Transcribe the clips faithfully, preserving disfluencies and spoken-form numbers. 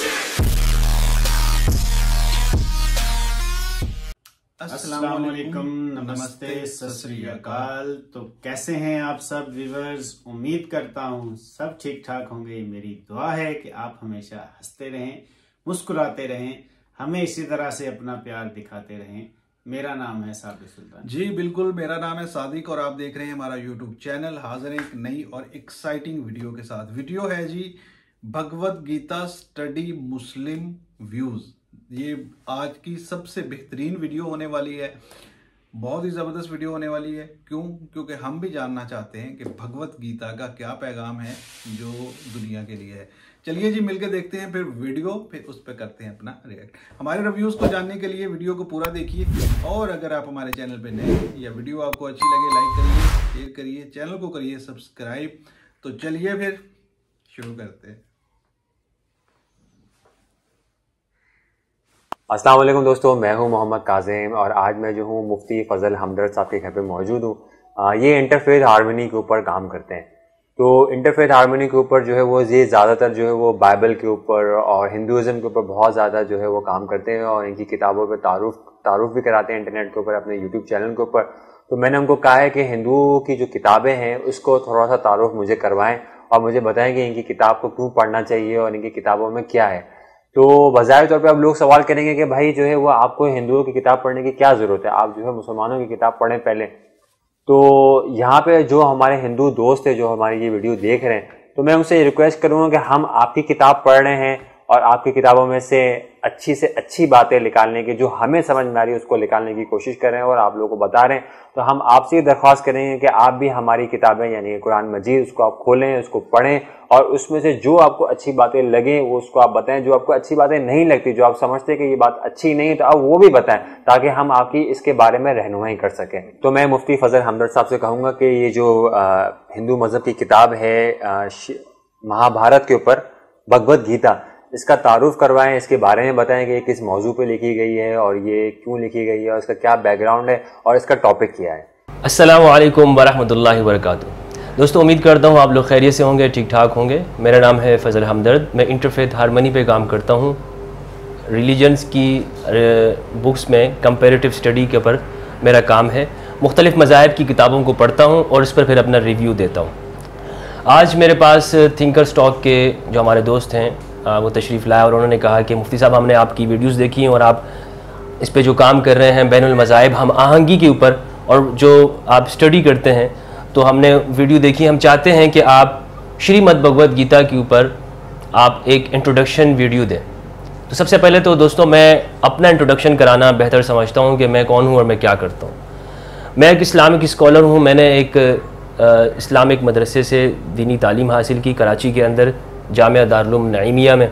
अस्सलाम वालेकुम, नमस्ते, सत श्री अकाल। तो कैसे हैं आप सब व्यूअर्स? उम्मीद करता हूँ सब ठीक ठाक होंगे। मेरी दुआ है कि आप हमेशा हंसते रहें, मुस्कुराते रहें, हमें इसी तरह से अपना प्यार दिखाते रहें। मेरा नाम है साबिक सुल्तान। जी बिल्कुल, मेरा नाम है सादिक और आप देख रहे हैं हमारा यूट्यूब चैनल। हाजिर हैं एक नई और एक्साइटिंग वीडियो के साथ। वीडियो है जी Bhagavad Gita study Muslim views. ये आज की सबसे बेहतरीन वीडियो होने वाली है, बहुत ही ज़बरदस्त वीडियो होने वाली है। क्यों? क्योंकि हम भी जानना चाहते हैं कि भगवत गीता का क्या पैगाम है जो दुनिया के लिए है। चलिए जी मिलकर देखते हैं फिर वीडियो, फिर उस पर करते हैं अपना रिएक्ट। हमारे रिव्यूज़ को जानने के लिए वीडियो को पूरा देखिए, और अगर आप हमारे चैनल पर नए हैं या वीडियो आपको अच्छी लगे, लाइक करिए, शेयर करिए, चैनल को करिए सब्सक्राइब। तो चलिए फिर शुरू करते हैं। अस्सलाम वालेकुम दोस्तों, मैं हूं मोहम्मद काजिम और आज मैं जो हूं मुफ्ती फजल हमदर्द साहब के घर पे मौजूद हूं। ये इंटरफेथ हार्मनी के ऊपर काम करते हैं। तो इंटरफेथ हार्मनी के ऊपर जो है वो ये ज़्यादातर जो है वो बाइबल के ऊपर और हिंदुज़म के ऊपर बहुत ज़्यादा जो है वो काम करते हैं और इनकी किताबों पर तारुफ तारुफ भी कराते हैं इंटरनेट के ऊपर, अपने यूट्यूब चैनल के ऊपर। तो मैंने उनको कहा है कि हिंदुओं की जो किताबें हैं उसको थोड़ा सा तारुफ मुझे करवाएँ और मुझे बताएँ कि इनकी किताब को क्यों पढ़ना चाहिए और इनकी किताबों में क्या है। तो बज़ाहिर तौर पे अब लोग सवाल करेंगे कि भाई जो है वो आपको हिंदुओं की किताब पढ़ने की क्या ज़रूरत है, आप जो है मुसलमानों की किताब पढ़ें पहले। तो यहाँ पे जो हमारे हिंदू दोस्त है जो हमारी ये वीडियो देख रहे हैं, तो मैं उनसे रिक्वेस्ट करूँगा कि हम आपकी किताब पढ़ रहे हैं और आपकी किताबों में से अच्छी से अच्छी बातें निकालने की, जो हमें समझ में आ रही है उसको निकालने की कोशिश कर रहे हैं और आप लोगों को बता रहे हैं। तो हम आपसे ये दरख्वास्त करेंगे कि आप भी हमारी किताबें यानी कुरान मजीद उसको आप खोलें, उसको पढ़ें और उसमें से जो आपको अच्छी बातें लगें वो उसको आप बताएं। जो आपको अच्छी बातें नहीं लगती, जो आप समझते हैं कि ये बात अच्छी नहीं है, तो आप वो भी बताएं ताकि हम आपकी इसके बारे में रहनुमाई कर सकें। तो मैं मुफ्ती फजल हमदर्द साहब से कहूँगा कि ये जो हिंदू मज़हब की किताब है महाभारत के ऊपर भगवत गीता, इसका तारुफ करवाएं, इसके बारे में बताएं कि ये किस मौजू पे लिखी गई है और ये क्यों लिखी गई है और इसका क्या बैकग्राउंड है और इसका टॉपिक क्या है। अस्सलामु अलैकुम वरहमतुल्लाहि वबरकातुहू। दोस्तों उम्मीद करता हूँ आप लोग खैरियत से होंगे, ठीक ठाक होंगे। मेरा नाम है फजल हमदर्द, मैं इंटरफेथ हार्मनी पे काम करता हूँ। रिलीजन्स की बुक्स में कंपैरेटिव स्टडी के ऊपर मेरा काम है। मुख्तलिफ़ मज़ाहिब की किताबों को पढ़ता हूँ और इस पर फिर अपना रिव्यू देता हूँ। आज मेरे पास थिंकर स्टॉक के जो हमारे दोस्त हैं वो तशरीफ़ लाया और उन्होंने कहा कि मुफ्ती साहब हमने आपकी वीडियोस देखी हैं और आप इस पे जो काम कर रहे हैं बैनुल मज़ाहिब हम आहंगी के ऊपर और जो आप स्टडी करते हैं, तो हमने वीडियो देखी। हम चाहते हैं कि आप श्रीमद् भगवत गीता के ऊपर आप एक इंट्रोडक्शन वीडियो दें। तो सबसे पहले तो दोस्तों मैं अपना इंट्रोडक्शन कराना बेहतर समझता हूँ कि मैं कौन हूँ और मैं क्या करता हूँ। मैं एक इस्लामिक स्कॉलर हूँ। मैंने एक इस्लामिक मदरसे से दीनी तालीम हासिल की कराची के अंदर, जामिया दारुल उलूम नईमिया में,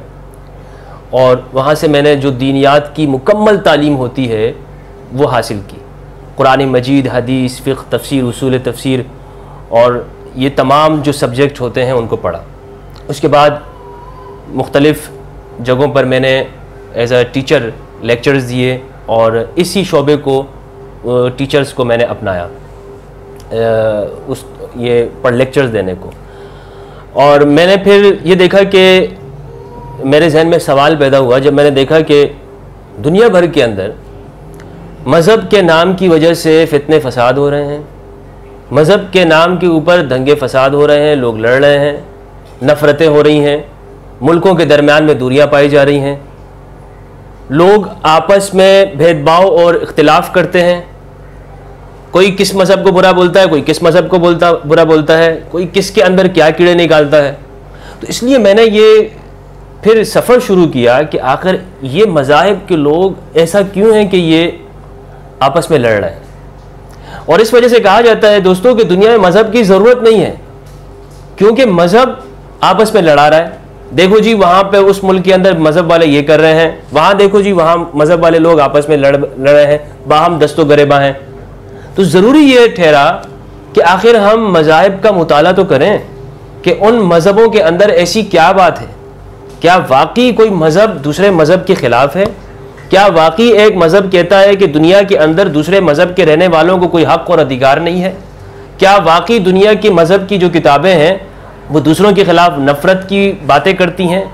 और वहाँ से मैंने जो दीनियात की मुकम्मल तालीम होती है वो हासिल की। कुरान मजीद, हदीस, फ़िक़्ह, तफसीर, उसूल तफसीर और ये तमाम जो सब्जेक्ट होते हैं उनको पढ़ा। उसके बाद मुख्तलिफ़ जगहों पर मैंने एज अ टीचर लेक्चर्स दिए और इसी शोबे को टीचर्स को मैंने अपनाया उस ये पर लेक्चर्स देने को। और मैंने फिर ये देखा कि मेरे जहन में सवाल पैदा हुआ जब मैंने देखा कि दुनिया भर के अंदर मज़हब के नाम की वजह से फितने फसाद हो रहे हैं, मज़हब के नाम के ऊपर दंगे फसाद हो रहे हैं, लोग लड़ रहे हैं, नफ़रतें हो रही हैं, मुल्कों के दरमियान में दूरियां पाई जा रही हैं, लोग आपस में भेदभाव और इख्तिलाफ़ करते हैं। कोई किस मज़हब को बुरा बोलता है, कोई किस मज़हब को बोलता बुरा बोलता है, कोई किसके अंदर क्या कीड़े निकालता है। तो इसलिए मैंने ये फिर सफ़र शुरू किया कि आखिर ये मज़ाहिब के लोग ऐसा क्यों हैं कि ये आपस में लड़ रहे हैं। और इस वजह से कहा जाता है दोस्तों कि दुनिया में मज़हब की ज़रूरत नहीं है, क्योंकि मज़हब आपस में लड़ा रहा है। देखो जी वहाँ पे उस मुल्क के अंदर मज़हब वाले ये कर रहे हैं, वहाँ देखो जी वहाँ मज़हब वाले लोग आपस में लड़ लड़ रहे हैं, बाहम दस्तो गरेबा हैं। तो ज़रूरी ये ठहरा कि आखिर हम मज़ाहिब का मुताला तो करें कि उन मज़हबों के अंदर ऐसी क्या बात है। क्या वाकई कोई मज़हब दूसरे मज़हब के ख़िलाफ़ है? क्या वाकई एक मज़हब कहता है कि दुनिया के अंदर दूसरे मज़हब के रहने वालों को कोई हक़ और अधिकार नहीं है? क्या वाकई दुनिया की मज़हब की जो किताबें हैं वो दूसरों के ख़िलाफ़ नफ़रत की बातें करती हैं,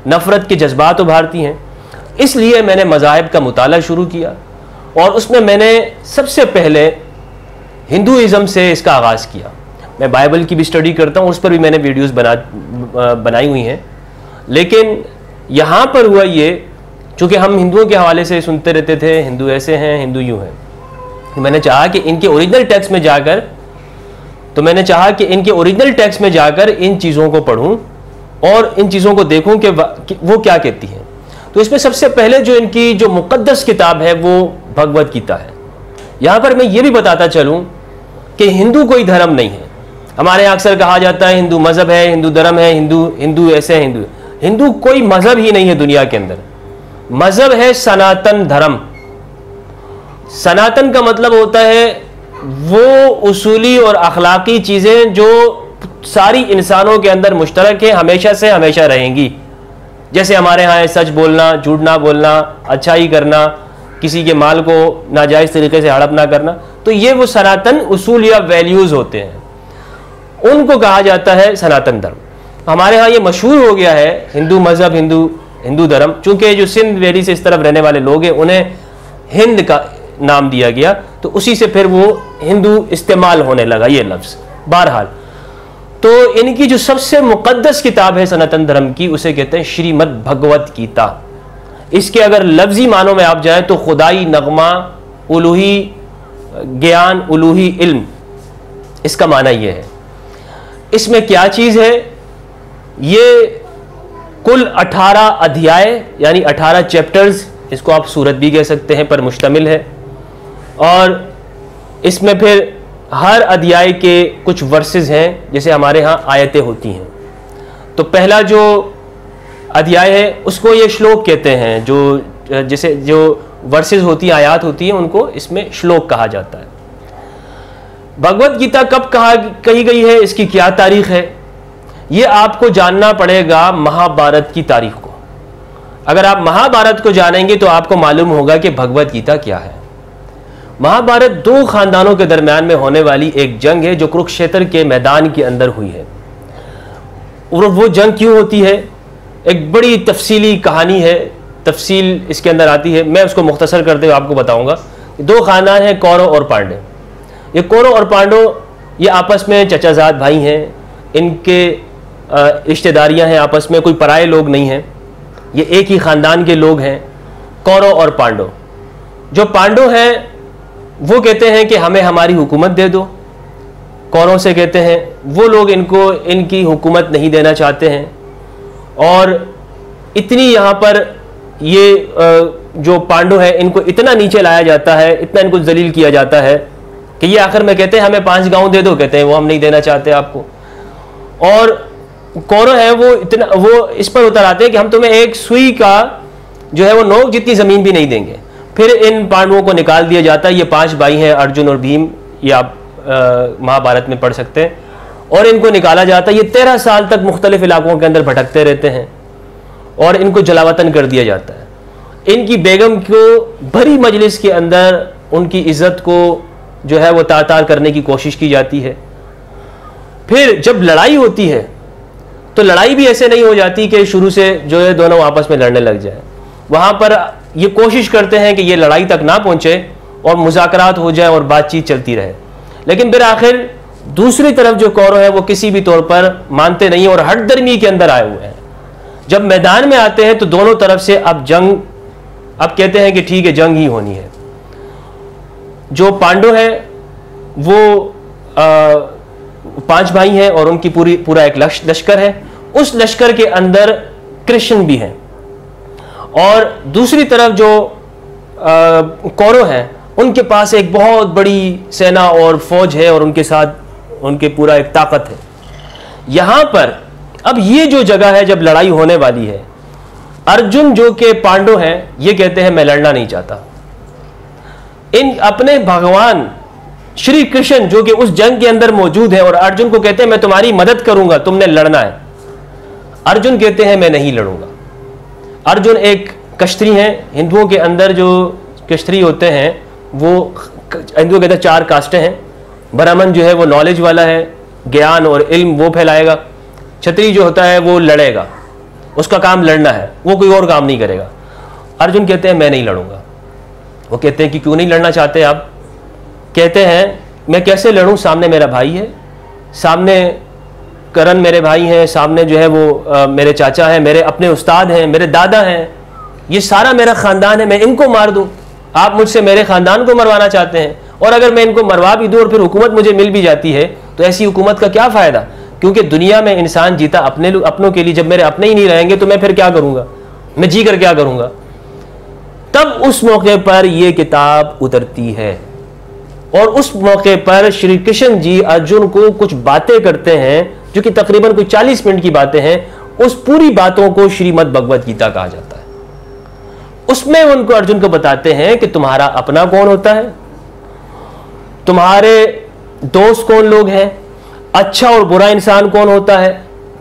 नफ़रत के जज्बात उभारती हैं। इसलिए मैंने मज़ाहिब का मुताला शुरू किया और उसमें मैंने सबसे पहले हिंदुइज़म से इसका आगाज़ किया। मैं बाइबल की भी स्टडी करता हूँ, उस पर भी मैंने वीडियोस बना बनाई हुई हैं। लेकिन यहाँ पर हुआ ये, चूँकि हम हिंदुओं के हवाले से सुनते रहते थे, हिंदू ऐसे हैं, हिंदू यूँ हैं, तो मैंने चाहा कि इनके ओरिजिनल टेक्स्ट में जाकर तो मैंने चाहा कि इनके ओरिजिनल टेक्स्ट में जाकर इन चीज़ों को पढ़ूं और इन चीज़ों को देखूं कि वो क्या कहती हैं। तो इसमें सबसे पहले जो इनकी जो मुक़द्दस किताब है वो भगवत गीता है। यहाँ पर मैं ये भी बताता चलूँ कि हिंदू कोई धर्म नहीं है। हमारे यहाँ अक्सर कहा जाता है हिंदू मज़हब है, हिंदू धर्म है, हिंदू हिंदू ऐसे हैं, हिंदू हिंदू कोई मज़हब ही नहीं है दुनिया के अंदर। मज़हब है सनातन धर्म। सनातन का मतलब होता है वो उसूली और अखलाकी चीज़ें जो सारी इंसानों के अंदर मुश्तरक है, हमेशा से हमेशा रहेंगी। जैसे हमारे यहाँ है सच बोलना, झूठ ना बोलना, अच्छाई करना, किसी के माल को नाजायज़ तरीके से हड़प ना करना। तो ये वो सनातन उसूल या वैल्यूज़ होते हैं, उनको कहा जाता है सनातन धर्म। हमारे यहाँ ये मशहूर हो गया है हिंदू मज़हब, हिंदू हिंदू धर्म। चूँकि जो सिंध वैली से इस तरफ रहने वाले लोग हैं उन्हें हिंद का नाम दिया गया, तो उसी से फिर वो हिंदू इस्तेमाल होने लगा ये लफ्ज़। बहरहाल, तो इनकी जो सबसे मुक़द्दस किताब है सनातन धर्म की, उसे कहते हैं श्रीमद् भगवत गीता। इसके अगर लफ्ज़ी मानों में आप जाएं तो खुदाई नगमा, उलूही ज्ञान, उलूही इल्म, इसका माना यह है। इसमें क्या चीज़ है? ये कुल अठारह अध्याय यानी अठारह चैप्टर्स, इसको आप सूरत भी कह सकते हैं, पर मुश्तमिल है। और इसमें फिर हर अध्याय के कुछ वर्सेस हैं, जैसे हमारे यहाँ आयतें होती हैं। तो पहला जो अध्याय है उसको ये श्लोक कहते हैं, जो जैसे जो वर्सेस होती हैं, आयत होती हैं, उनको इसमें श्लोक कहा जाता है। भगवत गीता कब कहा कही गई है, इसकी क्या तारीख है, ये आपको जानना पड़ेगा महाभारत की तारीख को। अगर आप महाभारत को जानेंगे तो आपको मालूम होगा कि भगवत गीता क्या है। महाभारत दो खानदानों के दरमियान में होने वाली एक जंग है जो कुरुक्षेत्र के मैदान के अंदर हुई है। और वो जंग क्यों होती है, एक बड़ी तफसीली कहानी है, तफसील इसके अंदर आती है। मैं उसको मुख्तसर करते हुए आपको बताऊंगा। दो खानदान हैं, कौरव और पांडव। ये कौरव और पांडव ये आपस में चचाजाद भाई हैं, इनके रिश्तेदारियां हैं आपस में, कोई पराये लोग नहीं हैं, ये एक ही खानदान के लोग हैं, कौरव और पांडव। जो पांडव हैं वो कहते हैं कि हमें हमारी हुकूमत दे दो। कौरव से कहते हैं, वो लोग इनको इनकी हुकूमत नहीं देना चाहते हैं। और इतनी यहाँ पर ये जो पांडव है इनको इतना नीचे लाया जाता है, इतना इनको जलील किया जाता है कि ये आखिर में कहते हैं हमें पांच गांव दे दो, कहते हैं वो हम नहीं देना चाहते आपको। और कौरव है वो इतना वो इस पर उतर आते हैं कि हम तुम्हें एक सुई का जो है वो नोक जितनी जमीन भी नहीं देंगे। फिर इन पांडवों को निकाल दिया जाता है। ये पांच भाई हैं, अर्जुन और भीम, ये आप महाभारत में पढ़ सकते हैं। और इनको निकाला जाता है। ये तेरह साल तक मुख्तलिफ इलाकों के अंदर भटकते रहते हैं और इनको जलावतन कर दिया जाता है। इनकी बेगम को भरी मजलिस के अंदर उनकी इज्जत को जो है वो तार तार करने की कोशिश की जाती है। फिर जब लड़ाई होती है तो लड़ाई भी ऐसे नहीं हो जाती कि शुरू से जो है दोनों आपस में लड़ने लग जाए। वहाँ पर ये कोशिश करते हैं कि ये लड़ाई तक ना पहुँचे और मुज़ाकरात हो जाए और बातचीत चलती रहे। लेकिन फिर आखिर दूसरी तरफ जो कौरव है वो किसी भी तौर पर मानते नहीं और हट दर्मी के अंदर आए हुए हैं। जब मैदान में आते हैं तो दोनों तरफ से अब जंग, अब कहते हैं कि ठीक है जंग ही होनी है। जो पांडव है वो आ, पांच भाई हैं और उनकी पूरी पूरा एक लश्कर है। उस लश्कर के अंदर कृष्ण भी हैं और दूसरी तरफ जो कौरव हैं उनके पास एक बहुत बड़ी सेना और फौज है और उनके साथ उनके पूरा एक ताकत है। यहां पर अब ये जो जगह है जब लड़ाई होने वाली है, अर्जुन जो के पांडव हैं ये कहते हैं मैं लड़ना नहीं चाहता। इन अपने भगवान श्री कृष्ण जो कि उस जंग के अंदर मौजूद है और अर्जुन को कहते हैं मैं तुम्हारी मदद करूंगा, तुमने लड़ना है। अर्जुन कहते हैं मैं नहीं लड़ूंगा। अर्जुन एक कश्त्री हैं। हिंदुओं के अंदर जो कश्त्री होते हैं वो हिंदुओं के अंदर चार कास्टें हैं। ब्राह्मण जो है वो नॉलेज वाला है, ज्ञान और इल्म वो फैलाएगा। क्षत्रिय जो होता है वो लड़ेगा। उसका काम लड़ना है, वो कोई और काम नहीं करेगा। अर्जुन कहते हैं मैं नहीं लड़ूंगा। वो कहते हैं कि क्यों नहीं लड़ना चाहते आप? कहते हैं मैं कैसे लड़ूं, सामने मेरा भाई है, सामने करण मेरे भाई हैं, सामने जो है वो आ, मेरे चाचा हैं, मेरे अपने उस्ताद हैं, मेरे दादा हैं, ये सारा मेरा ख़ानदान है, मैं इनको मार दूं? आप मुझसे मेरे ख़ानदान को मरवाना चाहते हैं, और अगर मैं इनको मरवा भी दूं और फिर हुकूमत मुझे मिल भी जाती है तो ऐसी हुकूमत का क्या फ़ायदा? क्योंकि दुनिया में इंसान जीता अपने अपनों के लिए, जब मेरे अपने ही नहीं रहेंगे तो मैं फिर क्या करूँगा, मैं जी कर क्या करूँगा? तब उस मौके पर यह किताब उतरती है, और उस मौके पर श्री कृष्ण जी अर्जुन को कुछ बातें करते हैं जो कि तकरीबन कोई चालीस मिनट की बातें हैं। उस पूरी बातों को श्रीमद् भगवत गीता कहा जाता है। उसमें उनको अर्जुन को बताते हैं कि तुम्हारा अपना कौन होता है, तुम्हारे दोस्त कौन लोग हैं, अच्छा और बुरा इंसान कौन होता है,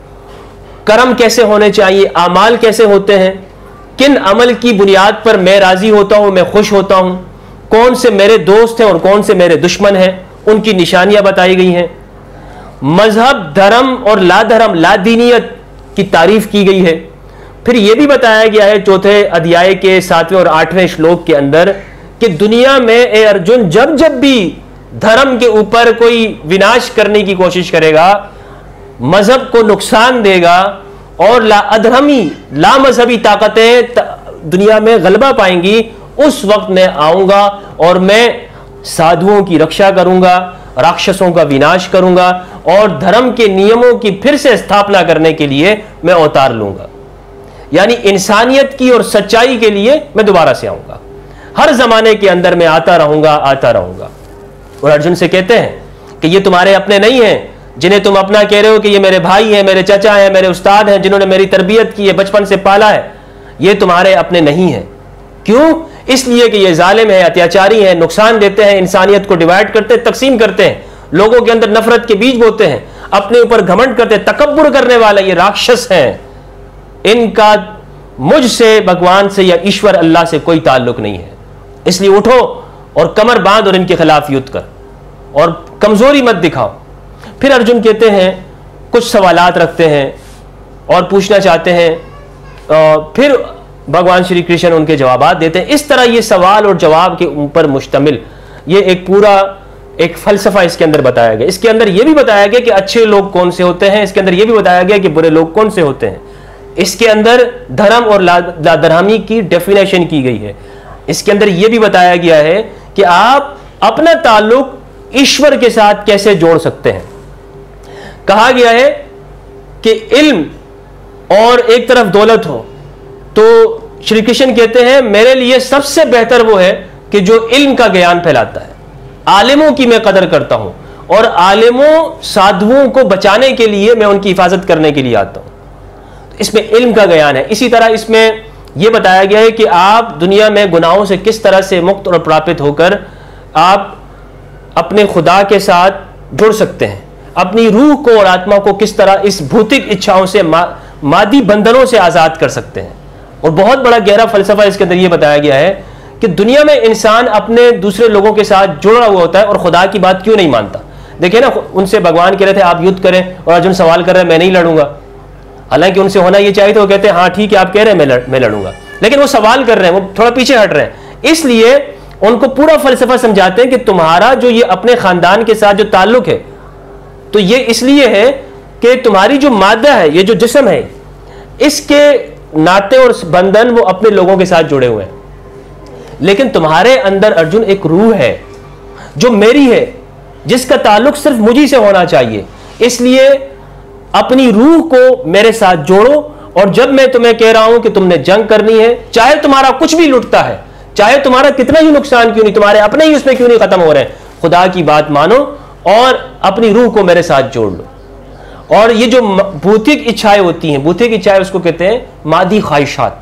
कर्म कैसे होने चाहिए, आमाल कैसे होते हैं, किन अमल की बुनियाद पर मैं राजी होता हूं, मैं खुश होता हूं, कौन से मेरे दोस्त हैं और कौन से मेरे दुश्मन हैं, उनकी निशानियां बताई गई हैं। मजहब, धर्म और ला धर्म, ला दीनियत की तारीफ की गई है। फिर यह भी बताया गया है चौथे अध्याय के सातवें और आठवें श्लोक के अंदर कि दुनिया में ए अर्जुन, जब जब भी धर्म के ऊपर कोई विनाश करने की कोशिश करेगा, मजहब को नुकसान देगा और ला अधर्मी, ला मजहबी ताकतें दुनिया में गलबा पाएंगी, उस वक्त मैं आऊंगा और मैं साधुओं की रक्षा करूंगा, राक्षसों का विनाश करूंगा और धर्म के नियमों की फिर से स्थापना करने के लिए मैं अवतार लूंगा। यानी इंसानियत की और सच्चाई के लिए मैं दोबारा से आऊंगा, हर जमाने के अंदर मैं आता रहूंगा आता रहूंगा। और अर्जुन से कहते हैं कि ये तुम्हारे अपने नहीं हैं, जिन्हें तुम अपना कह रहे हो कि ये मेरे भाई हैं, मेरे चचा हैं, मेरे उस्ताद हैं, जिन्होंने मेरी तरबियत की है, बचपन से पाला है, ये तुम्हारे अपने नहीं हैं। क्यों? इसलिए कि ये जालिम है, अत्याचारी हैं, नुकसान देते हैं, इंसानियत को डिवाइड करते हैं, तकसीम करते हैं, लोगों के अंदर नफरत के बीज बोते हैं, अपने ऊपर घमंड करते हैं, तकब्बुर करने वाले ये राक्षस हैं। इनका मुझसे, भगवान से या ईश्वर अल्लाह से कोई ताल्लुक नहीं है। इसलिए उठो और कमर बांध और इनके खिलाफ युद्ध कर और कमजोरी मत दिखाओ। फिर अर्जुन कहते हैं, कुछ सवालात रखते हैं और पूछना चाहते हैं, और फिर भगवान श्री कृष्ण उनके जवाबात देते हैं। इस तरह ये सवाल और जवाब के ऊपर मुश्तमिल ये एक पूरा एक फलसफा इसके अंदर बताया गया। इसके अंदर यह भी बताया गया कि अच्छे लोग कौन से होते हैं, इसके अंदर यह भी बताया गया कि बुरे लोग कौन से होते हैं। इसके अंदर धर्म और लादरहमी की डेफिनेशन की गई है। इसके अंदर यह भी बताया गया है कि आप अपना ताल्लुक ईश्वर के साथ कैसे जोड़ सकते हैं। कहा गया है कि इल्म और एक तरफ दौलत हो, तो श्री कृष्ण कहते हैं मेरे लिए सबसे बेहतर वो है कि जो इल्म का ज्ञान फैलाता है। आलिमों की मैं कदर करता हूं और आलिमों साधुओं को बचाने के लिए मैं उनकी हिफाजत करने के लिए आता हूं। तो इसमें इल्म का ज्ञान है। इसी तरह इसमें यह बताया गया है कि आप दुनिया में गुनाहों से किस तरह से मुक्त और प्रापित होकर आप अपने खुदा के साथ जुड़ सकते हैं, अपनी रूह को और आत्मा को किस तरह इस भौतिक इच्छाओं से मा, मादी बंधनों से आजाद कर सकते हैं। और बहुत बड़ा गहरा फलसफा इसके अंदर यह बताया गया है कि दुनिया में इंसान अपने दूसरे लोगों के साथ जुड़ा हुआ होता है और खुदा की बात क्यों नहीं मानता। देखिए ना, उनसे भगवान कह रहे थे आप युद्ध करें और अर्जुन सवाल कर रहे हैं मैं नहीं लड़ूंगा। हालांकि उनसे होना ये चाहिए तो वो कहते हैं हाँ ठीक है आप कह रहे हैं मैं लड़, मैं लड़ूंगा, लेकिन वो सवाल कर रहे हैं, वो थोड़ा पीछे हट रहे हैं। इसलिए उनको पूरा फलसफा समझाते हैं कि तुम्हारा जो ये अपने खानदान के साथ जो ताल्लुक है, तो ये इसलिए है कि तुम्हारी जो मादा है, ये जो जिस्म है, इसके नाते और बंधन वो अपने लोगों के साथ जुड़े हुए हैं। लेकिन तुम्हारे अंदर अर्जुन एक रूह है जो मेरी है, जिसका ताल्लुक सिर्फ मुझी से होना चाहिए। इसलिए अपनी रूह को मेरे साथ जोड़ो, और जब मैं तुम्हें कह रहा हूं कि तुमने जंग करनी है, चाहे तुम्हारा कुछ भी लुटता है, चाहे तुम्हारा कितना ही नुकसान क्यों नहीं, तुम्हारे अपने ही उसमें क्यों नहीं खत्म हो रहे हैं, खुदा की बात मानो और अपनी रूह को मेरे साथ जोड़ लो। और ये जो भौतिक इच्छाएं होती हैं, भौतिक इच्छाएं उसको कहते हैं मादी ख्वाहिशात,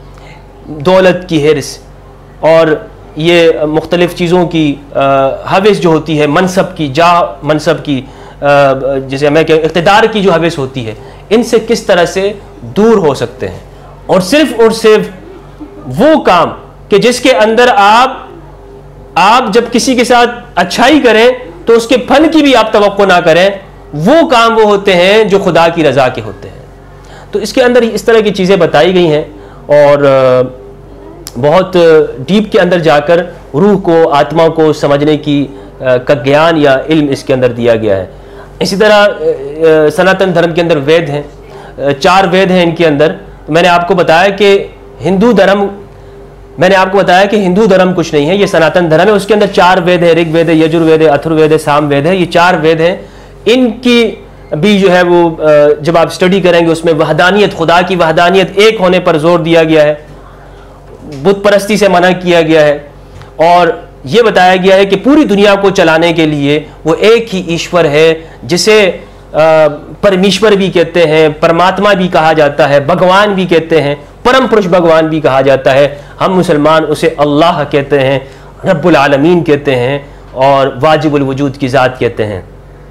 दौलत की हिर्स और ये मुख्तलिफ चीज़ों की हविस जो होती है, मनसब की, जा मनसब की, जैसे हमें इक़्तिदार की जो हविस होती है, इनसे किस तरह से दूर हो सकते हैं। और सिर्फ और सिर्फ वो काम कि जिसके अंदर आप आप जब किसी के साथ अच्छाई करें तो उसके फल की भी आप तवक्को ना करें, वो काम वो होते हैं जो खुदा की रजा के होते हैं। तो इसके अंदर इस तरह की चीज़ें बताई गई हैं और बहुत डीप के अंदर जाकर रूह को, आत्मा को समझने की का ज्ञान या इल्म इसके अंदर दिया गया है। इसी तरह सनातन धर्म के अंदर वेद हैं, चार वेद हैं इनके अंदर। तो मैंने आपको बताया कि हिंदू धर्म मैंने आपको बताया कि हिंदू धर्म कुछ नहीं है, ये सनातन धर्म है। उसके अंदर चार वेद है, ऋग्वेद है, यजुर्वेद है, अथर्ववेद है, सामवेद है। ये चार वेद हैं, इनकी भी जो है वो जब आप स्टडी करेंगे उसमें वहदानियत, खुदा की वहदानियत, एक होने पर जोर दिया गया है, बुत परस्ती से मना किया गया है और यह बताया गया है कि पूरी दुनिया को चलाने के लिए वो एक ही ईश्वर है, जिसे परमेश्वर भी कहते हैं, परमात्मा भी कहा जाता है, भगवान भी कहते हैं, परम पुरुष भगवान भी कहा जाता है। हम मुसलमान उसे अल्लाह कहते हैं, रब्बुल आलमीन कहते हैं और वाजिबुल वजूद की ज़ात कहते हैं।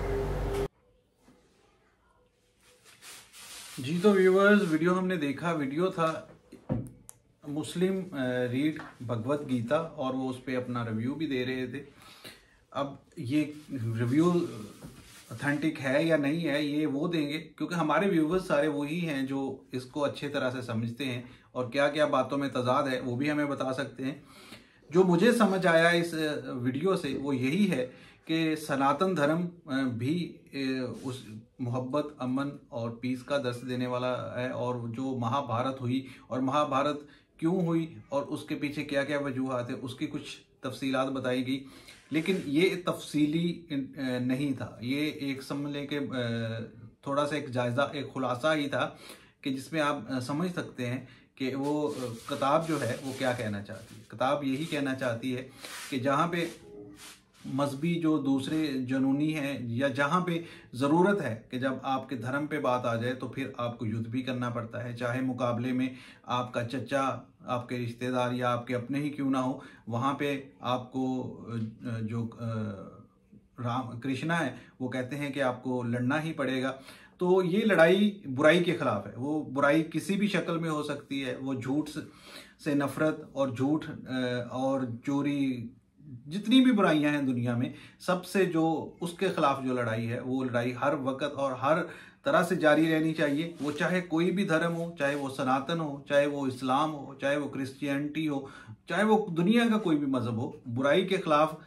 जी तो व्यूवर्स, वीडियो हमने देखा, वीडियो था मुस्लिम रीड भगवत गीता और वो उस पर अपना रिव्यू भी दे रहे थे। अब ये रिव्यू ऑथेंटिक है या नहीं है ये वो देंगे, क्योंकि हमारे व्यूवर्स सारे वही हैं जो इसको अच्छे तरह से समझते हैं और क्या क्या बातों में तजाद है वो भी हमें बता सकते हैं। जो मुझे समझ आया इस वीडियो से वो यही है कि सनातन धर्म भी उस मोहब्बत, अमन और पीस का दर्श देने वाला है और जो महाभारत हुई और महाभारत क्यों हुई और उसके पीछे क्या क्या वजूहात है उसकी कुछ तफसीलात बताई गई। लेकिन ये तफसीली नहीं था, ये एक समझ लें कि थोड़ा सा एक जायज़ा, एक खुलासा ही था कि जिसमें आप समझ सकते हैं कि वो किताब जो है वो क्या कहना चाहती है। किताब यही कहना चाहती है कि जहाँ पे मजहबी जो दूसरे जनूनी हैं या जहाँ पे ज़रूरत है कि जब आपके धर्म पे बात आ जाए तो फिर आपको युद्ध भी करना पड़ता है, चाहे मुकाबले में आपका चचा, आपके रिश्तेदार या आपके अपने ही क्यों ना हो, वहाँ पे आपको जो राम कृष्णा है वो कहते हैं कि आपको लड़ना ही पड़ेगा। तो ये लड़ाई बुराई के खिलाफ है। वो बुराई किसी भी शक्ल में हो सकती है, वो झूठ से नफरत और झूठ और चोरी, जितनी भी बुराइयां हैं दुनिया में, सबसे जो उसके खिलाफ जो लड़ाई है वो लड़ाई हर वक्त और हर तरह से जारी रहनी चाहिए। वो चाहे कोई भी धर्म हो, चाहे वो सनातन हो, चाहे वो इस्लाम हो, चाहे वो क्रिश्चियनिटी हो, चाहे वो दुनिया का कोई भी मजहब हो, बुराई के खिलाफ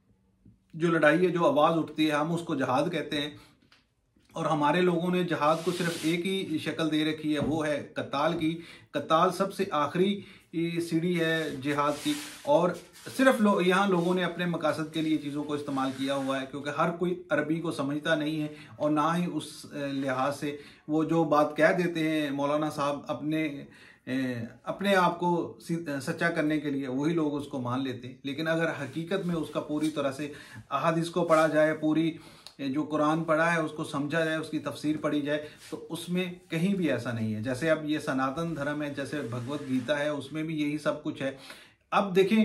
जो लड़ाई है, जो आवाज़ उठती है, हम उसको जहाद कहते हैं। और हमारे लोगों ने जहाद को सिर्फ एक ही शक्ल दे रखी है, वो है कत्ताल की। कत्ताल सबसे आखिरी सीढ़ी है जिहाद की और सिर्फ लो, यहाँ लोगों ने अपने मकासद के लिए चीज़ों को इस्तेमाल किया हुआ है, क्योंकि हर कोई अरबी को समझता नहीं है और ना ही उस लिहाज से वो जो बात कह देते हैं मौलाना साहब अपने अपने आप को सच्चा करने के लिए, वही लोग उसको मान लेते हैं। लेकिन अगर हकीकत में उसका पूरी तरह से अहादीस को पढ़ा जाए, पूरी जो कुरान पढ़ा है उसको समझा जाए, उसकी तफसीर पढ़ी जाए, तो उसमें कहीं भी ऐसा नहीं है। जैसे अब ये सनातन धर्म है, जैसे भगवत गीता है, उसमें भी यही सब कुछ है। अब देखें,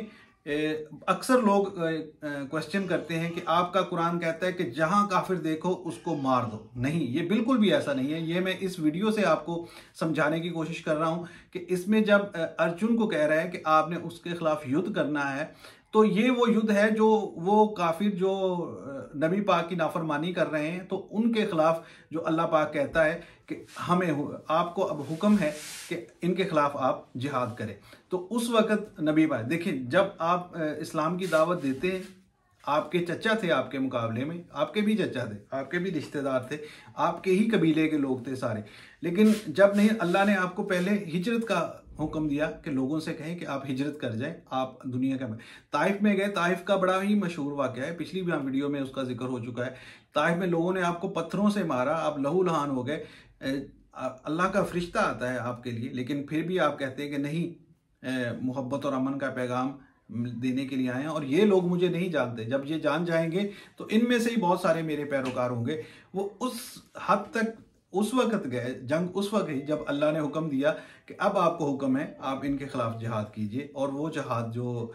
अक्सर लोग क्वेश्चन करते हैं कि आपका कुरान कहता है कि जहां काफिर देखो उसको मार दो। नहीं, ये बिल्कुल भी ऐसा नहीं है। ये मैं इस वीडियो से आपको समझाने की कोशिश कर रहा हूं कि इसमें जब अर्जुन को कह रहा है कि आपने उसके खिलाफ युद्ध करना है, तो ये वो युद्ध है जो वो काफिर जो नबी पाक की नाफरमानी कर रहे हैं, तो उनके खिलाफ जो अल्लाह पाक कहता है कि हमें आपको अब हुक्म है कि इनके खिलाफ आप जिहाद करें। तो उस वक़्त नबी पाक, देखिए, जब आप इस्लाम की दावत देते हैं, आपके चचा थे आपके मुकाबले में, आपके भी चचा थे, आपके भी रिश्तेदार थे, आपके ही कबीले के लोग थे सारे। लेकिन जब नहीं, अल्लाह ने आपको पहले हिजरत का हुक्म दिया कि लोगों से कहें कि आप हिजरत कर जाएं, आप दुनिया का। ताइफ में गए, ताइफ का बड़ा ही मशहूर वाक़या है, पिछली भी वीडियो में उसका जिक्र हो चुका है। ताइफ में लोगों ने आपको पत्थरों से मारा, आप लहू लहान हो गए, अल्लाह का फरिश्ता आता है आपके लिए, लेकिन फिर भी आप कहते हैं कि नहीं, मोहब्बत और अमन का पैगाम देने के लिए आए हैं और ये लोग मुझे नहीं जानते। जब ये जान जाएंगे तो इनमें से ही बहुत सारे मेरे पैरोकार होंगे। वो उस हद तक उस वक्त गए, जंग उस वक्त ही जब अल्लाह ने हुक्म दिया कि अब आपको हुक्म है आप इनके खिलाफ जिहाद कीजिए। और वो जिहाद जो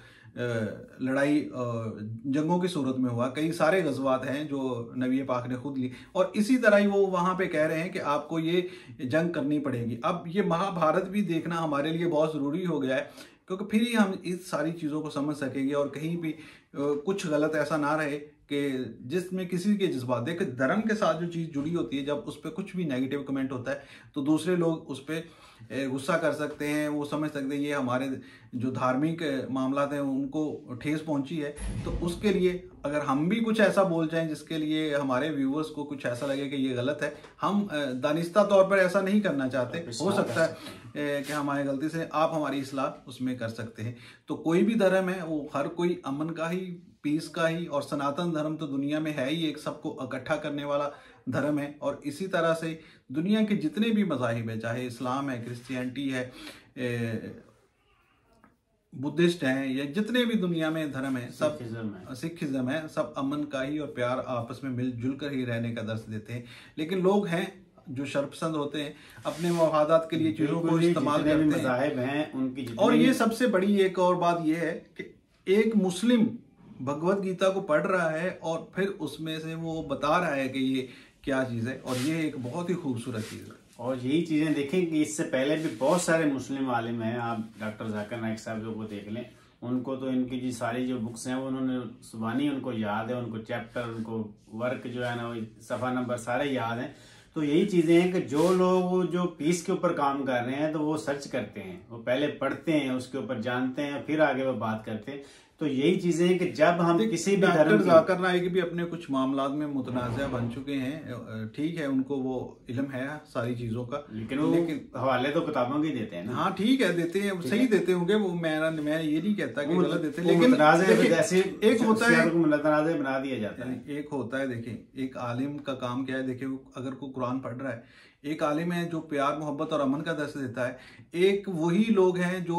लड़ाई जंगों की सूरत में हुआ, कई सारे गज़वात हैं जो नबी पाक ने खुद ली, और इसी तरह ही वो वहाँ पे कह रहे हैं कि आपको ये जंग करनी पड़ेगी। अब ये महाभारत भी देखना हमारे लिए बहुत ज़रूरी हो गया है, क्योंकि फिर ही हम इस सारी चीज़ों को समझ सकेंगे और कहीं भी कुछ गलत ऐसा ना रहे कि जिसमें किसी के जज्बात, देखो धर्म के साथ जो चीज़ जुड़ी होती है, जब उस पर कुछ भी नेगेटिव कमेंट होता है तो दूसरे लोग उस पर गुस्सा कर सकते हैं, वो समझ सकते हैं ये हमारे जो धार्मिक मामला हैं उनको ठेस पहुंची है। तो उसके लिए अगर हम भी कुछ ऐसा बोल जाएं जिसके लिए हमारे व्यूवर्स को कुछ ऐसा लगे कि ये गलत है, हम दानिस्ता तौर पर ऐसा नहीं करना चाहते। हो सकता है कि हमारी गलती से आप हमारी इस्लाह उसमें कर सकते हैं। तो कोई भी धर्म है वो हर कोई अमन का ही, पीस का ही, और सनातन धर्म तो दुनिया में है ही एक सबको इकट्ठा करने वाला धर्म है। और इसी तरह से दुनिया के जितने भी मज़ाहिब है, चाहे इस्लाम है, क्रिश्चियनिटी है, बुद्धिस्ट हैं, या जितने भी दुनिया में धर्म है, सब सिखिज्म है, सब अमन का ही और प्यार आपस में मिलजुल कर ही रहने का दर्श देते हैं। लेकिन लोग हैं जो शर्पसंद होते हैं, अपने मफादात के लिए चीजों को इस्तेमाल करते हैं उनकी। और ये सबसे बड़ी एक और बात ये है कि एक मुस्लिम भगवत गीता को पढ़ रहा है और फिर उसमें से वो बता रहा है कि ये क्या चीज़ है, और ये एक बहुत ही खूबसूरत चीज़ है। और यही चीज़ें देखें कि इससे पहले भी बहुत सारे मुस्लिम आलिम हैं, आप डॉक्टर जाकिर नाइक साहब जो को देख लें, उनको तो इनकी जी सारी जो बुक्स हैं वो उन्होंने जुबानी उनको याद है, उनको चैप्टर, उनको वर्क जो है ना वो सफ़ा नंबर सारे याद हैं। तो यही चीज़ें हैं कि जो लोग जो पीस के ऊपर काम कर रहे हैं तो वो सर्च करते हैं, वो पहले पढ़ते हैं, उसके ऊपर जानते हैं, फिर आगे वो बात करते हैं। तो यही चीजें हैं कि जब हम किसी भी धर्म जाकिर नाइक भी अपने कुछ मामलात में मुतनाज़ा बन चुके हैं, ठीक है, उनको वो इल्म है सारी चीजों का, लेकिन वो लेकिन हवाले तो किताबों के देते हैं ना। हाँ ठीक है, देते हैं, सही देते होंगे वो, मैं मैं ये नहीं कहता कि गलत देते, लेकिन एक होता है मुतनाज़ा बना दिया जाता है। एक होता है, देखिए एक आलिम का काम क्या है, देखिए अगर कोई कुरान पढ़ रहा है, एक आलिम है जो प्यार मोहब्बत और अमन का दर्श देता है, एक वही लोग हैं जो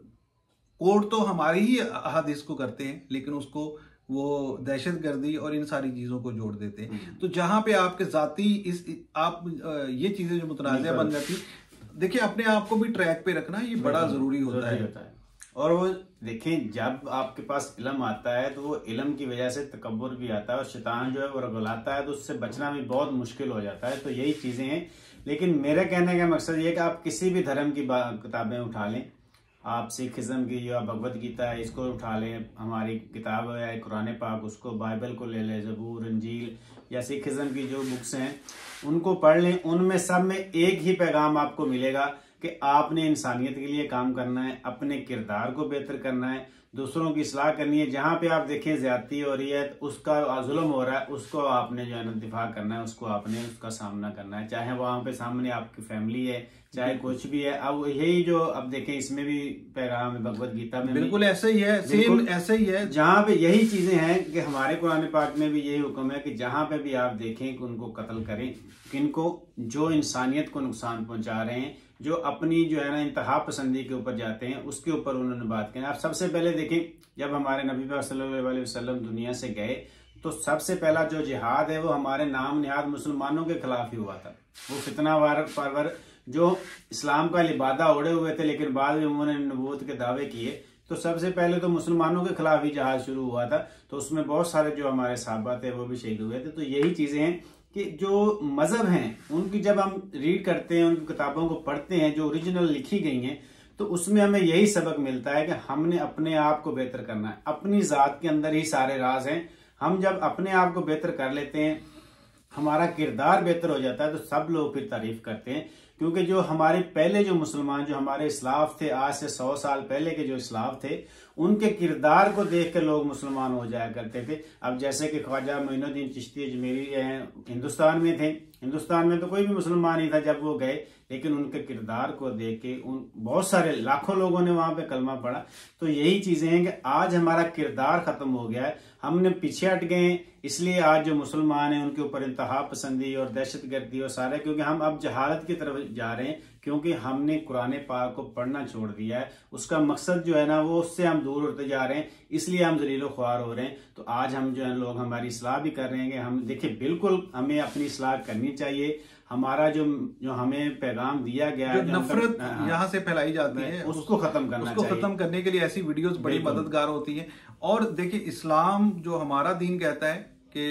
कोर्ट तो हमारी ही हदीस को करते हैं लेकिन उसको वो दहशतगर्दी और इन सारी चीजों को जोड़ देते हैं। तो जहां पे आपके जाती इस आप ये चीजें जो मुतनाज़ा बन जाती, देखिए अपने आप को भी ट्रैक पे रखना ये बड़ा जरूरी होता है। होता है। और वो देखें जब आपके पास इल्म आता है तो वो इल्म की वजह से तकब्बुर भी आता है और शैतान जो है वो रगलाता है, तो उससे बचना भी बहुत मुश्किल हो जाता है। तो यही चीजें हैं। लेकिन मेरे कहने का मकसद ये कि आप किसी भी धर्म की किताबें उठा लें, आप सिखिज्म की या भगवत गीता है इसको उठा लें, हमारी किताब है कुरान पाक उसको, बाइबल को ले लें, ज़बूर, इंजील या सिखिज्म की जो बुक्स हैं उनको पढ़ लें। उनमें सब में एक ही पैगाम आपको मिलेगा कि आपने इंसानियत के लिए काम करना है, अपने किरदार को बेहतर करना है, दूसरों की इस्लाह करनी है। जहाँ पे आप देखें ज्यादती हो रही है, उसका जुल्म हो रहा है, उसको आपने जो है ना दिफा करना है, उसको आपने उसका सामना करना है, चाहे वहां पे सामने आपकी फैमिली है, चाहे कुछ भी है। अब यही जो अब देखें इसमें भी पैगाम है भगवत गीता में बिल्कुल ऐसा ही है, सेम ऐसा ही है। जहाँ पे यही चीजें हैं कि हमारे कुरान पाक में भी यही हुक्म है कि जहाँ पे भी आप देखें कि उनको कत्ल करें, किनको जो इंसानियत को नुकसान पहुंचा रहे हैं, जो अपनी जो है ना इंतहा पसंदी के ऊपर जाते हैं, उसके ऊपर उन्होंने बात की। आप सबसे पहले देखें जब हमारे नबी पाक सल्लल्लाहु अलैहि वसल्लम दुनिया से गए तो सबसे पहला जो जिहाद है वो हमारे नाम निहाद मुसलमानों के खिलाफ ही हुआ था। वो फितना वार परवर जो इस्लाम का लिबादा ओढ़े हुए थे लेकिन बाद में उन्होंने नबूवत के दावे किए, तो सबसे पहले तो मुसलमानों के खिलाफ ही जहाज शुरू हुआ था। तो उसमें बहुत सारे जो हमारे सहाबा थे वो भी शहीद हुए थे। तो यही चीजें हैं कि जो मजहब हैं उनकी जब हम रीड करते हैं, उनकी किताबों को पढ़ते हैं जो ओरिजिनल लिखी गई हैं, तो उसमें हमें यही सबक मिलता है कि हमने अपने आप को बेहतर करना है। अपनी जात के अंदर ही सारे राज हैं। हम जब अपने आप को बेहतर कर लेते हैं, हमारा किरदार बेहतर हो जाता है, तो सब लोग फिर तारीफ करते हैं। क्योंकि जो हमारे पहले जो मुसलमान जो हमारे इस्लाफ थे, आज से सौ साल पहले के जो इस्लाफ थे, उनके किरदार को देख कर लोग मुसलमान हो जाया करते थे। अब जैसे कि ख्वाजा मोइनुद्दीन चिश्ती अजमेरी हिंदुस्तान में थे, हिंदुस्तान में तो कोई भी मुसलमान नहीं था जब वो गए, लेकिन उनके किरदार को देख के उन बहुत सारे लाखों लोगों ने वहां पे कलमा पढ़ा। तो यही चीजें हैं कि आज हमारा किरदार खत्म हो गया है, हमने पीछे हट गए, इसलिए आज जो मुसलमान हैं उनके ऊपर इंतहा पसंदी और दहशतगर्दी और सारे, क्योंकि हम अब जहालत की तरफ जा रहे हैं, क्योंकि हमने कुरान पाक को पढ़ना छोड़ दिया है। उसका मकसद जो है ना वो उससे हम दूर होते जा रहे हैं, इसलिए हम जलीलो ख्वार हो रहे हैं। तो आज हम जो है लोग हमारी इस्लाह भी कर रहे हैं कि हम देखिए बिल्कुल हमें अपनी इस्लाह करनी चाहिए। हमारा जो जो हमें पैगाम दिया गया है, नफरत यहाँ से फैलाई जाती है, उसको खत्म करना उसको चाहिए। खत्म करने के लिए ऐसी वीडियोस बड़ी मददगार होती हैं। और देखिए इस्लाम जो हमारा दीन कहता है कि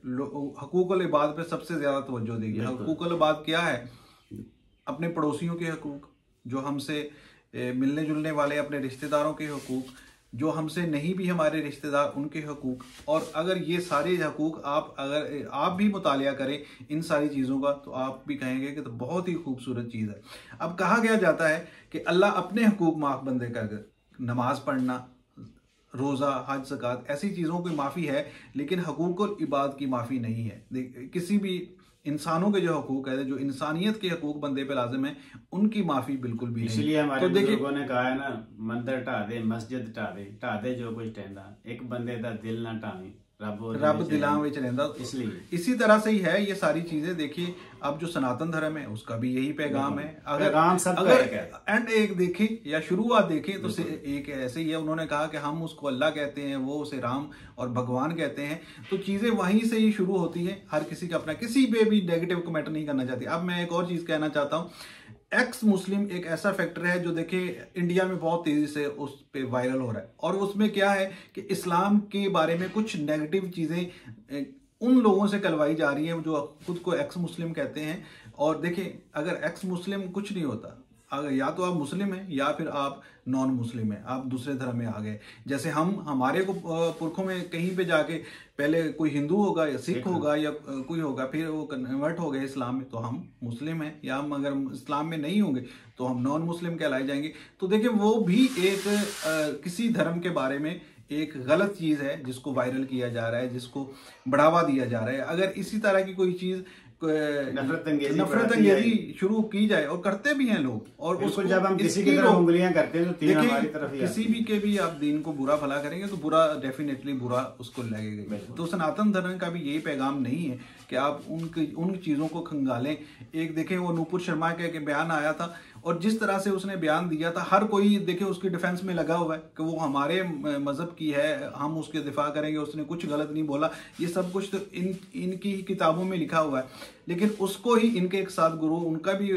हकूकुल इबाद पे सबसे ज्यादा तवज्जो देगी। हकूकुल इबाद क्या है? अपने पड़ोसियों के हकूक, जो हमसे मिलने जुलने वाले अपने रिश्तेदारों के हकूक, जो हमसे नहीं भी हमारे रिश्तेदार, उनके हकूक। और अगर ये सारे हकूक आप अगर आप भी मुतालिया करें इन सारी चीज़ों का, तो आप भी कहेंगे कि तो बहुत ही खूबसूरत चीज़ है। अब कहा गया जाता है कि अल्लाह अपने हकूक माफ बंदे कर, नमाज पढ़ना, रोज़ा, हज, ज़कात, ऐसी चीज़ों की माफ़ी है, लेकिन हकूकुल इबाद की माफ़ी नहीं है। किसी भी इंसानों के जो हकूक है, जो इंसानियत के हकूक बंदे पे लाजिम है, उनकी माफ़ी बिल्कुल भी नहीं। इसलिए हमारे तो बुजुर्गों ने कहा है ना, मंदिर ढा दे, मस्जिद ढा दे, ढा दे जो कुछ टेंदा, एक बंदे दा दिल ना ढावी, रब दिलां विच रहिंदा। इसलिए इसी तरह से ही है ये सारी चीजें। देखिए अब जो सनातन धर्म है उसका भी यही पैगाम है। अगर पैगाम सबका अगर एक है। एंड एक देखें या शुरुआत देखें तो एक ऐसे ही है, उन्होंने कहा कि हम उसको अल्लाह कहते हैं, वो उसे राम और भगवान कहते हैं। तो चीजें वहीं से ही शुरू होती हैं। हर किसी का अपना, किसी पे भी नेगेटिव कमेंट नहीं करना चाहती। अब मैं एक और चीज कहना चाहता हूँ, एक्स मुस्लिम एक ऐसा फैक्टर है जो देखिए इंडिया में बहुत तेजी से उस पे वायरल हो रहा है। और उसमें क्या है कि इस्लाम के बारे में कुछ नेगेटिव चीजें उन लोगों से करवाई जा रही हैं जो खुद को एक्स मुस्लिम कहते हैं। और देखिए अगर एक्स मुस्लिम कुछ नहीं होता, अगर या तो आप मुस्लिम हैं या फिर आप नॉन मुस्लिम हैं, आप दूसरे धर्म में आ गए। जैसे हम हमारे को पुरखों में कहीं पे जाके पहले कोई हिंदू होगा या सिख होगा या कोई होगा, फिर वो कन्वर्ट हो गए इस्लाम में, तो हम मुस्लिम हैं। या हम अगर इस्लाम में नहीं होंगे तो हम नॉन मुस्लिम कहलाए जाएंगे। तो देखिए वो भी एक आ, किसी धर्म के बारे में एक गलत चीज़ है जिसको वायरल किया जा रहा है, जिसको बढ़ावा दिया जा रहा है। अगर इसी तरह की कोई चीज़ नफरत अंगेजी नफरत अंगेजी शुरू की जाए, और करते भी हैं लोग, और उसको जब हम किसी की तरफ उंगलियां करते हैं तो तीन हमारी तरफ ही किसी भी के भी आप दीन को बुरा भला करेंगे तो बुरा डेफिनेटली बुरा उसको लगेगा। तो सनातन धर्म का भी यही पैगाम नहीं है कि आप उन उन चीज़ों को खंगालें। एक देखें वो नूपुर शर्मा के, के बयान आया था, और जिस तरह से उसने बयान दिया था, हर कोई देखे उसकी डिफेंस में लगा हुआ है कि वो हमारे मजहब की है, हम उसके दिफा करेंगे, उसने कुछ गलत नहीं बोला। ये सब कुछ तो इन इनकी किताबों में लिखा हुआ है। लेकिन उसको ही इनके एक साथ गुरु, उनका भी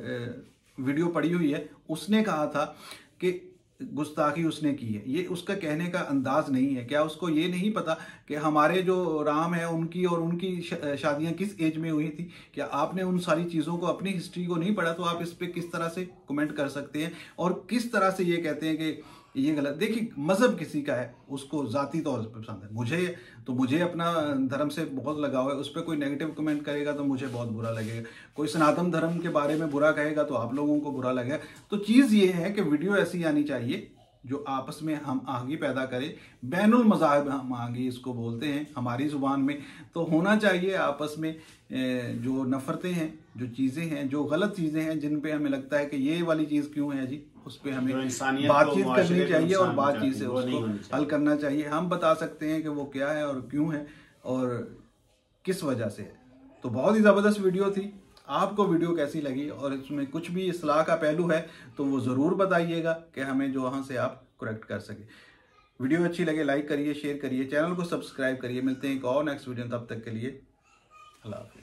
वीडियो पड़ी हुई है, उसने कहा था कि गुस्ताखी उसने की है। ये उसका कहने का अंदाज नहीं है। क्या उसको ये नहीं पता कि हमारे जो राम है उनकी और उनकी शादियां किस एज में हुई थी? क्या आपने उन सारी चीज़ों को, अपनी हिस्ट्री को नहीं पढ़ा? तो आप इस पे किस तरह से कमेंट कर सकते हैं और किस तरह से ये कहते हैं कि ये गलत। देखिए मजहब किसी का है, उसको जाती तौर पर पसंद है। मुझे तो मुझे अपना धर्म से बहुत लगाव है। उस पर कोई नेगेटिव कमेंट करेगा तो मुझे बहुत बुरा लगेगा। कोई सनातन धर्म के बारे में बुरा कहेगा तो आप लोगों को बुरा लगेगा। तो चीज़ ये है कि वीडियो ऐसी आनी चाहिए जो आपस में हम आगे पैदा करें। बैनुल मज़ाहिब हम आगे इसको बोलते हैं हमारी ज़ुबान में। तो होना चाहिए आपस में जो नफ़रतें हैं, जो चीज़ें हैं, जो गलत चीज़ें हैं, जिन पे हमें लगता है कि ये वाली चीज़ क्यों है जी, उस पर हमें बातचीत करनी चाहिए और बातचीत से उसको हल करना चाहिए। हम बता सकते हैं कि वो क्या है और क्यों है और किस वजह से है। तो बहुत ही ज़बरदस्त वीडियो थी। आपको वीडियो कैसी लगी और इसमें कुछ भी इस्लाह का पहलू है तो वो ज़रूर बताइएगा कि हमें जो वहाँ से आप करेक्ट कर सके। वीडियो अच्छी लगे लाइक करिए, शेयर करिए, चैनल को सब्सक्राइब करिए। मिलते हैं एक और नेक्स्ट वीडियो, तब तक के लिए अल्लाह हाफ़िज़।